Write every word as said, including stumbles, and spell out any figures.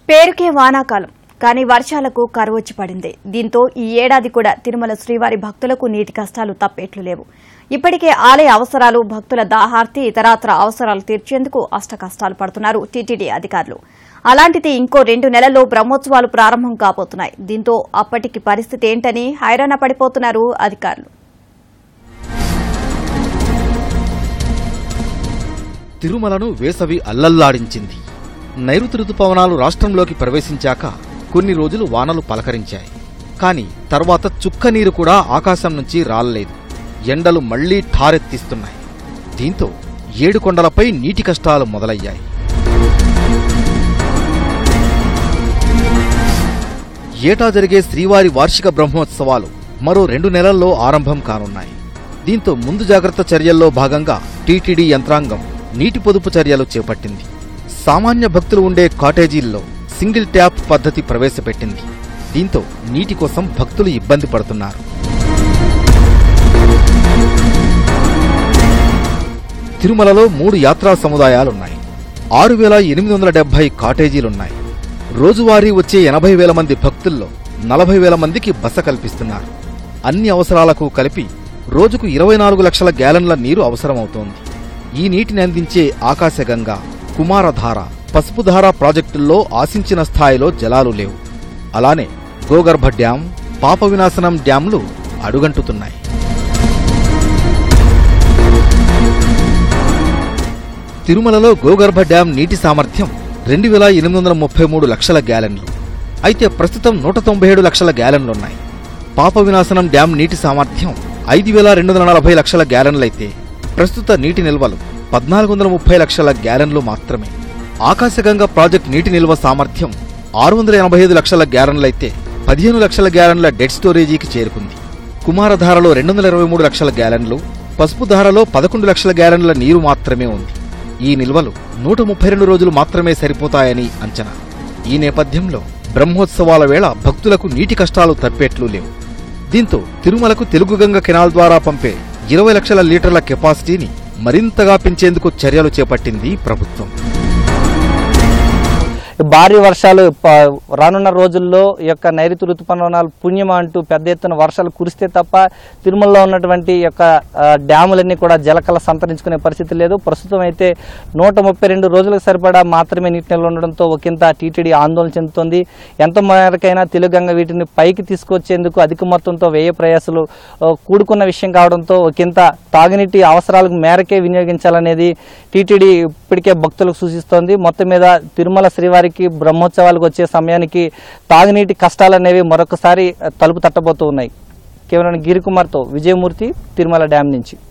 పేరుకే వానాకాలం కానీ వర్షాలకు కరువొచ్చి పడింది. దీంతో ఈ ఏడాది కూడా తిరుమల శ్రీవారి భక్తులకు నీటి కష్టాలు తప్పేట్లు లేవు. ఇప్పటికే ఆలయ అవసరాలు, భక్తుల దాహార్తి, ఇతరత్ర అవసరాలు తీర్చేందుకు అష్టకష్టాలు పడుతున్నారు టీటీడీ అధికారులు. అలాంటిది ఇంకో రెండు నెలల్లో బ్రహ్మోత్సవాలు ప్రారంభం కాబోతున్నాయి. దీంతో అప్పటికి పరిస్థితి ఏంటని హైరాణ పడిపోతున్నారు అధికారులు. తిరుమలను వేసవి అల్లల్లాడించింది. నైరుతి రుతుపవనాలు రాష్ట్రంలోకి ప్రవేశించాక కొన్ని రోజులు వానలు పలకరించాయి. కానీ తర్వాత చుక్క నీరు కూడా ఆకాశం నుంచి రాలలేదు. ఎండలు మళ్లీ ఠారెత్తిస్తున్నాయి. దీంతో ఏడుకొండలపై నీటి కష్టాలు మొదలయ్యాయి. ఏటా జరిగే శ్రీవారి వార్షిక బ్రహ్మోత్సవాలు మరో రెండు నెలల్లో ఆరంభం కానున్నాయి. దీంతో ముందు జాగ్రత్త చర్యల్లో భాగంగా టీటీడీ యంత్రాంగం నీటి పొదుపు చర్యలు చేపట్టింది. సామాన్య భక్తులు ఉండే కాటేజీల్లో సింగిల్ ట్యాప్ పద్ధతి ప్రవేశపెట్టింది. దీంతో నీటి కోసం భక్తులు ఇబ్బంది పడుతున్నారు. తిరుమలలో మూడు యాత్రా సముదాయాలున్నాయి. ఆరు వేల ఎనిమిది వందల డెబ్బై కాటేజీలున్నాయి. రోజువారీ వచ్చే ఎనభై వేల మంది భక్తుల్లో నలభై వేల మందికి బస కల్పిస్తున్నారు. అన్ని అవసరాలకు కలిపి రోజుకు ఇరవై నాలుగు లక్షల గ్యాలన్ల నీరు అవసరమవుతోంది. ఈ నీటిని అందించే ఆకాశగంగా, కుమారధార, పసుపుధార ప్రాజెక్టుల్లో ఆశించిన స్థాయిలో జలాలు లేవు. అలానే గోగర్భ డ్యాం, పాప వినాశనం డ్యాంలు అడుగంటుతున్నాయి. తిరుమలలో గోగర్భ డ్యాం నీటి సామర్థ్యం రెండు వేల ఎనిమిది వందల ముప్పై మూడు లక్షల గ్యాలన్లు. అయితే ప్రస్తుతం నూట తొంభై ఏడు లక్షల గ్యాలన్లున్నాయి. పాప వినాశనం డ్యాం నీటి సామర్థ్యం ఐదు వేల రెండు వందల నలభై లక్షల గ్యాలన్లయితే ప్రస్తుత నీటి నిల్వలు పద్నాలుగు వందల ముప్పై లక్షల గ్యాలన్లు మాత్రమే. ఆకాశగంగా ప్రాజెక్టు నీటి నిల్వ సామర్థ్యం ఆరు వందల ఎనభై ఐదు లక్షల గ్యాలన్లయితే పదిహేను లక్షల గ్యాలన్ల డెడ్ స్టోరేజీకి చేరుకుంది. కుమారధారలో రెండు వందల ఇరవై మూడు లక్షల గ్యాలన్లు, పసుపుధారలో పదకొండు లక్షల గ్యాలన్ల నీరు మాత్రమే ఉంది. ఈ నిల్వలు నూట ముప్పై రెండు రోజులు మాత్రమే సరిపోతాయని అంచనా. ఈ నేపథ్యంలో బ్రహ్మోత్సవాల వేళ భక్తులకు నీటి కష్టాలు తప్పేట్లు లేవు. దీంతో తిరుమలకు తెలుగుగంగ కెనాల్ ద్వారా పంపే ఇరవై లక్షల లీటర్ల కెపాసిటీని మరింతగా పెంచేందుకు చర్యలు చేపట్టింది ప్రభుత్వం. భారీ వర్షాలు రానున్న రోజుల్లో ఈ యొక్క నైరుతి ఋతుపవనాలు పుణ్యమా అంటూ పెద్ద ఎత్తున వర్షాలు కురిస్తే తప్ప తిరుమలలో ఉన్నటువంటి యొక్క డ్యాములన్నీ కూడా జలకళ సంతరించుకునే పరిస్థితి లేదు. ప్రస్తుతం అయితే నూట ముప్పై రెండు రోజులకు సరిపడా మాత్రమే నీటి నిల్వ ఉండడంతో ఒకంత టీటీడీ ఆందోళన చెందుతోంది. ఎంత మేరకైనా తెలుగంగ వీటిని పైకి తీసుకొచ్చేందుకు అధిక మొత్తంతో వ్యయ ప్రయాసాలు కూడుకున్న విషయం కావడంతో ఒకంత తాగునీటి అవసరాలకు మేరకే వినియోగించాలనేది టీటీడీ ఇప్పటికే భక్తులకు సూచిస్తోంది. మొత్తం మీద తిరుమల శ్రీవారి బ్రహ్మోత్సవాలకు వచ్చే సమయానికి తాగునీటి కష్టాలనేవి మరొకసారి తలుపు తట్టబోతూ ఉన్నాయి. కేవలం గిరికుమార్తో విజయమూర్తి, తిరుమల డ్యాం నుంచి.